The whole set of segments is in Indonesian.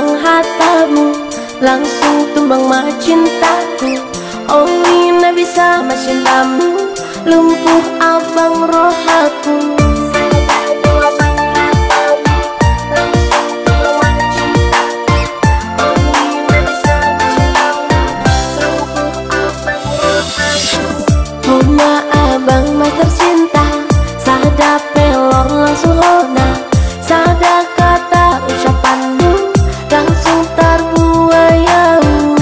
bang hatamu, langsung tumbang mah cintaku. Oh Ina bisa mah cintamu, lumpuh abang rohaku. Huma abang mah tercinta, sada pelor langsung hona, sada kata ucapanmu langsung terbuayau.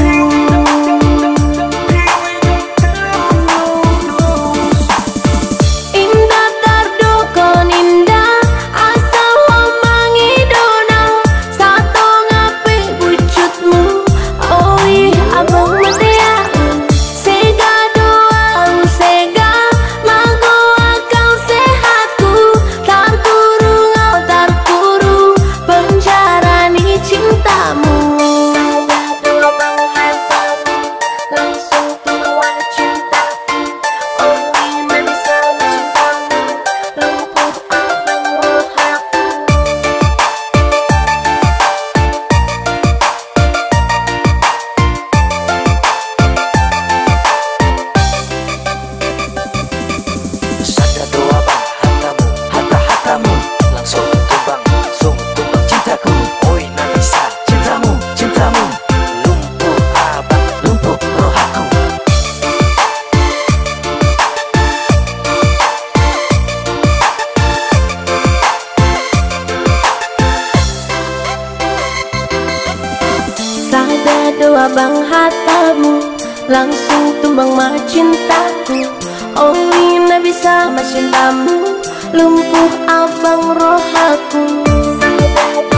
Indah tardukon indah, asal homangi dona, satu ngapi wujudmu. Oh ih abang mati doa bang hatamu, langsung tumbang mah cintaku. Oh Ina bisa mah cintamu, lumpuh abang rohaku.